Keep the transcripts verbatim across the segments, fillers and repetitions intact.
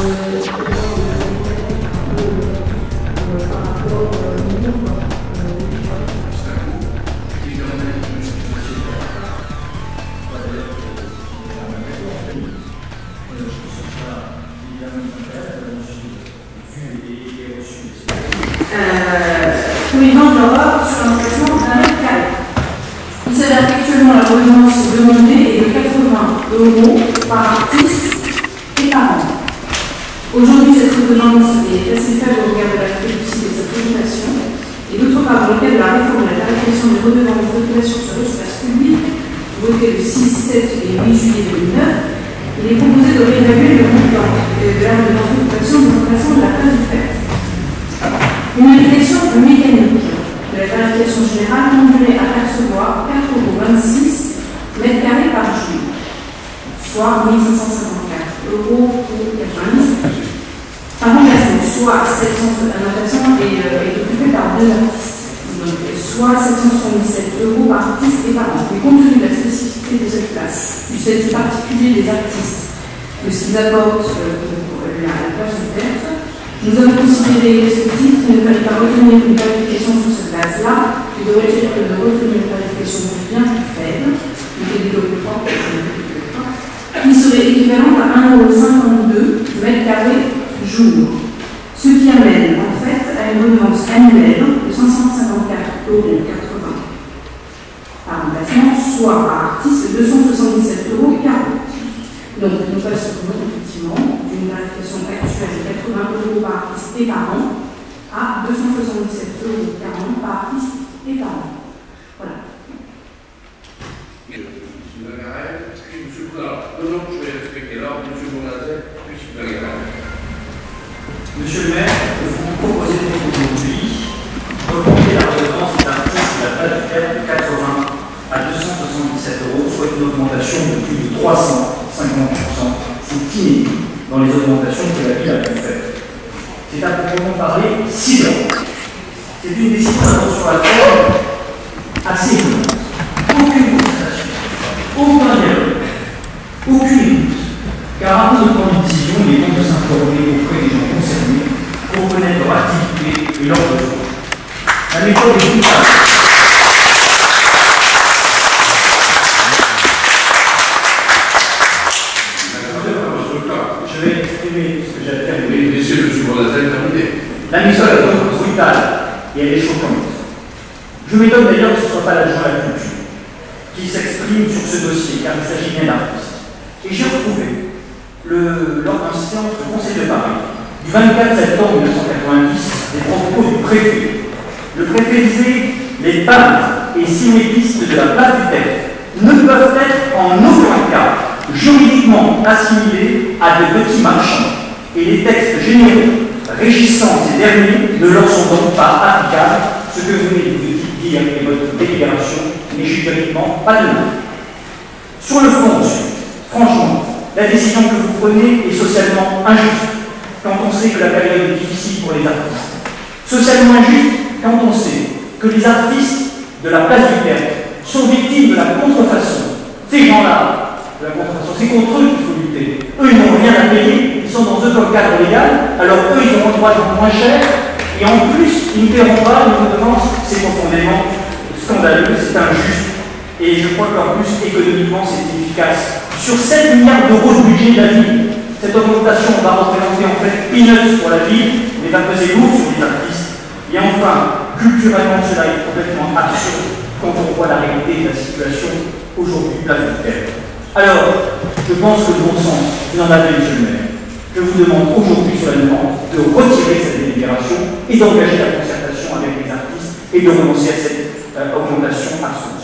Pour les ventes d'Europe sur un placement d'un mètre carré. Il s'avère qu'actuellement la redevance demandée est de quatre-vingts euros par artiste et par an. Aujourd'hui, cette redevance est assez faible au regard de la qualité du site et de sa présentation. Et d'autre part, dans le cadre de la réforme de la tarification des redevances de population sur l'espace public, votée le six, sept et huit juillet deux mille neuf, il est proposé de réévaluer le montant de la redevance de population des remplaçants de la place du Père. Une application mécanique de la tarification générale conduirait à percevoir quatre euros vingt-six mètres carrés par jour, soit mille cinq cent cinquante-quatre euros pour quatre-vingt-dix par remplacement, soit sept cents un remplaçant est, euh, est occupé par deux artistes, donc soit sept cent soixante-dix-sept euros par artiste et par an. Mais compte tenu de la spécificité de cette place, du statut particulier des artistes, de ce qu'ils apportent euh, pour la, la place du Père, nous avons considéré ce titre, il ne fallait pas retenir une qualification sur cette base-là, et de retenir une qualification bien plus faible, qui est développée fort, qui serait équivalente à un euro cinquante-deux mètre carré jour. Ce qui amène en fait à une redevance annuelle de cinq cent cinquante-quatre euros quatre-vingts par remplacement, soit par artiste deux cent soixante-dix-sept euros quarante. Donc nous passons effectivement d'une tarification actuelle de quatre-vingts euros par artiste et par an à deux cent soixante-dix-sept euros quarante par artiste et par an. Voilà. Monsieur Lagarelle, puis Monsieur Bourdin. Non, non, je vais respecter l'ordre. Monsieur Bourdin, puis Monsieur Lagarelle. Monsieur le maire, vous proposez aujourd'hui d'augmenter la redevance des artistes de la place du Père de quatre-vingts à deux cent soixante-dix-sept euros, soit une augmentation de plus de trois cent cinquante pour cent. C'est inédit dans les augmentations que la ville a pu faire. C'est à proprement parler sidérant. C'est une décision sur la forme assez étonnante. Aucune constatation, aucun dialogue, aucune écoute. Car avant de prendre une décision, il est bon de s'informer auprès des gens concernés pour connaître leur activité et leurs besoins. La méthode est brutale. Je vais exprimer ce que j'avais terminé. Messieurs, monsieur Bourdin, terminé. La méthode est donc brutale et elle est choquante. Je m'étonne d'ailleurs que ce ne soit pas l'adjoint à la culture qui s'exprime sur ce dossier, car il s'agit bien d'artistes. Et j'ai retrouvé, le, lors d'un séance du Conseil de Paris, du vingt-quatre septembre mille neuf cent quatre-vingt-dix, des propos du préfet. Le préfet disait « Les peintres et cinépistes de la place du Père ne peuvent être en aucun cas juridiquement assimilés à de petits marchands, et les textes généraux régissant ces derniers ne leur sont donc pas applicables, ce que vous venez de dire et votre délibération n'est juridiquement pas de même. » Sur le fond, monsieur, franchement, la décision que vous prenez est socialement injuste quand on sait que la période est difficile pour les artistes. Socialement injuste quand on sait que les artistes de la place du Père sont victimes de la contrefaçon. Ces gens-là, de la contrefaçon, c'est contre eux qu'il faut lutter. Eux, ils n'ont rien à payer, ils sont dans un cadre légal, alors eux, ils auront le droit de moins cher, et en plus, ils ne paieront pas une redevance. C'est profondément scandaleux, c'est injuste, et je crois qu'en plus, économiquement, c'est inefficace. Sur sept milliards d'euros de budget de la ville, cette augmentation va représenter en fait peanuts pour la ville, mais va peser lourd sur les artistes. Et enfin, culturellement, cela est complètement absurde quand on voit la réalité de la situation aujourd'hui place du Père. Alors, je pense que le bon sens, vous en avez, monsieur le maire. Je vous demande aujourd'hui solennellement de retirer cette délibération et d'engager la concertation avec les artistes et de renoncer à cette euh, augmentation absurde.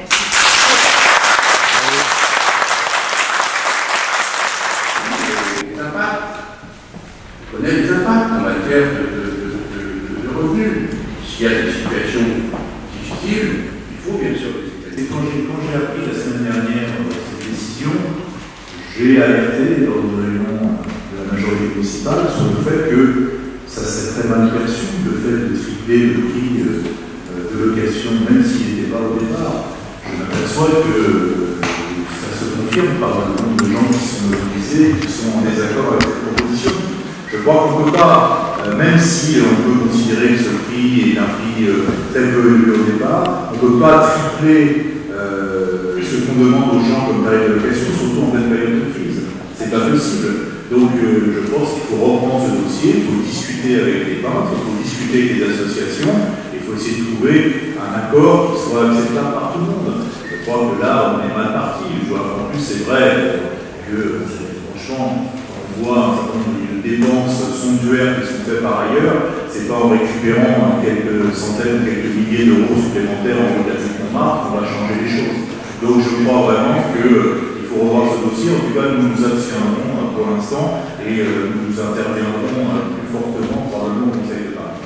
Les impacts, on connaît les impacts en matière de, de, de, de, de revenus. S'il y a des situations difficiles, il faut bien sûr les établir. Quand j'ai appris la semaine dernière cette décision, j'ai alerté lors de réunion de la majorité municipale sur le fait que ça s'est très mal perçu, le fait de tripler le prix de, de location, même s'il n'était pas au départ. Je m'aperçois que ça se confirme par le nombre de gens qui sont mobilisés et qui sont en désaccord avec cette proposition. Je crois qu'on ne peut pas, euh, même si on peut considérer que ce prix est un prix euh, très peu élevé au départ, on ne peut pas tripler euh, ce qu'on demande aux gens comme tarif d'allocation, surtout en pleine période de crise. C'est pas possible. Donc euh, je pense qu'il faut reprendre ce dossier, il faut discuter avec les peintres, il faut discuter avec les associations, il faut essayer de trouver un accord qui soit acceptable par tout le monde. Je crois que là, on est mal parti. Je vois, en plus, c'est vrai que, franchement, on voit un certain nombre de dépenses somptuaires qui sont faites par ailleurs, c'est pas en récupérant quelques centaines ou quelques milliers d'euros supplémentaires en haut de la Montmartre qu'on va changer les choses. Donc je crois vraiment qu'il faut revoir ce dossier. En tout cas, nous nous abstiendrons pour l'instant et euh, nous interviendrons euh, plus fortement probablement au Conseil de Paris.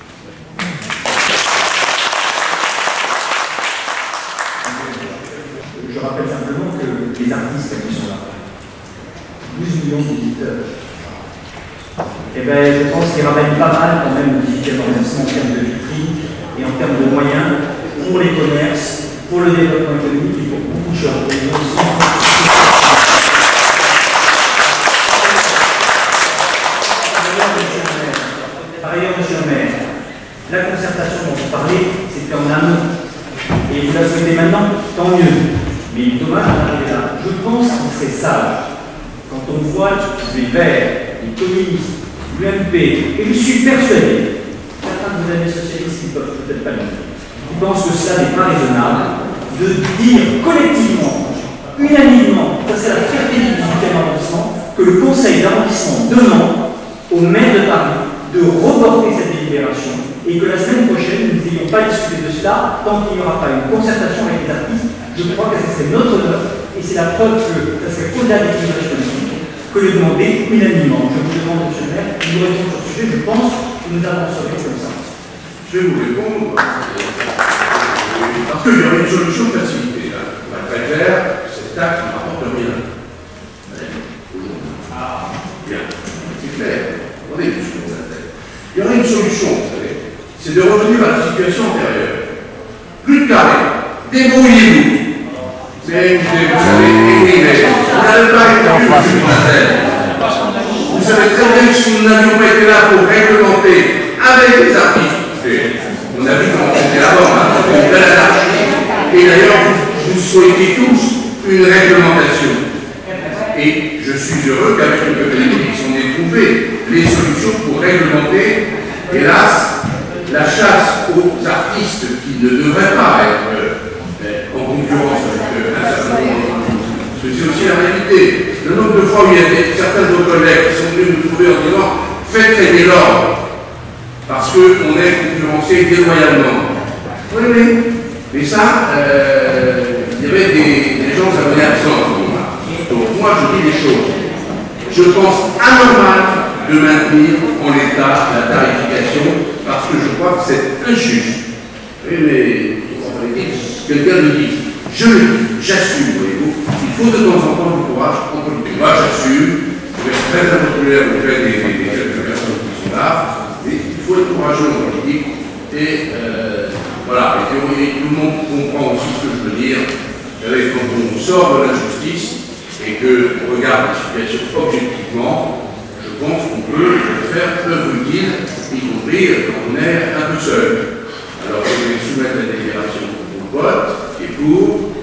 Je rappelle simplement que les artistes qui sont là, douze millions de visiteurs, eh bien, je pense qu'ils ramènent pas mal quand même de visiteurs en termes de vitrine et en termes de moyens pour les commerces, pour le développement économique et pour beaucoup de choses. Par ailleurs, monsieur le maire, la concertation dont vous parlez, c'était en amont. Et vous la souhaitez maintenant, tant mieux. Mais il est dommage d'arriver là. Je pense qu'il serait sage, quand on voit les Verts, les communistes, l'U M P, et je suis persuadé, certains de vos amis socialistes qui peuvent peut-être pas le dire, qui pensent que cela n'est pas raisonnable, de dire collectivement, unanimement, ça c'est la fierté du dix-huitième arrondissement, que le conseil d'arrondissement demande au maire de Paris de reporter cette délibération et que la semaine prochaine, nous n'ayons pas discuté de cela tant qu'il n'y aura pas une concertation avec les artistes. Je crois que ce serait notre honneur et c'est la preuve que ça serait au-delà des clivages politiques que le demander unanimement. Je vous demande, monsieur le maire, de nous répondre sur ce sujet. Je pense que nous avancerons comme ça. Je vais vous répondre parce qu'il y aurait une solution facilitée. Pas très clair, cette taxe ne rapporte rien. Ah, bien, c'est clair. On est tous sur la tête. Il y aurait une solution, vous savez, c'est de revenir à la situation antérieure. Plus de carré, débrouillez-vous. Mais vous savez, écrivez. Vous n'avez pas été vu, monsieur Martel. Vous savez très bien que si nous n'avions pas été là pour réglementer avec les artistes, on a vu comment c'était avant, hein, une belle anarchie. Et d'ailleurs, vous souhaitez tous une réglementation. Et je suis heureux qu'avec le P P D on ait trouvé les solutions pour réglementer, hélas, la chasse aux artistes qui ne devraient pas être euh, en concurrence avec un certain nombre. Parce que c'est aussi la réalité. Le nombre de fois où il y a des, certains de vos collègues qui sont venus nous trouver en disant faites régler l'ordre parce qu'on est concurrencé déloyalement. Oui, oui. Mais ça, euh, il y avait des, des gens abonnés absents. Donc moi je dis les choses. Je pense anormal de maintenir en l'état la tarification parce que je crois que c'est injuste. Oui, mais quelqu'un me dit, je le dis, j'assume, voyez-vous. Il faut de temps en temps du courage en politique. Moi j'assume, je vais être très impopulaire auprès des, des, des quelques personnes qui sont là, mais il faut être courageux en politique. Et euh, voilà, et tout le monde comprend aussi ce que je veux dire. Vous savez, quand on sort de l'injustice, et qu'on regarde la situation objectivement, je pense qu'on peut faire œuvre utile, y compris quand on est un peu seul. Alors je vais soumettre la déclaration au vote, et pour,